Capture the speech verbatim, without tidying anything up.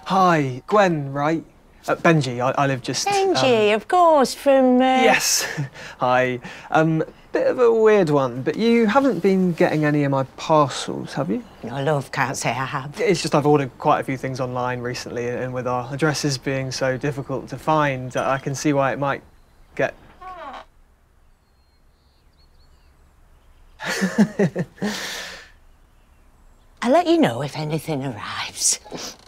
Hi, Gwen, right? Uh, Benji, I, I live just... Benji, um... of course, from... Uh... Yes. Hi. Um, bit of a weird one, but you haven't been getting any of my parcels, have you? No, love, can't say I have. It's just I've ordered quite a few things online recently, and with our addresses being so difficult to find, I can see why it might get... I'll let you know if anything arrives.